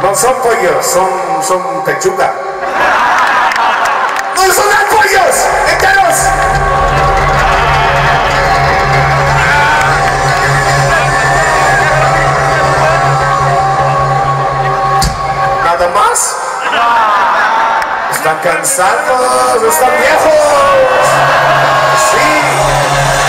No son pollos, son pechuga. ¡No son pollos! ¡Enteros! ¿Nada más? Están cansados, están viejos. Sí.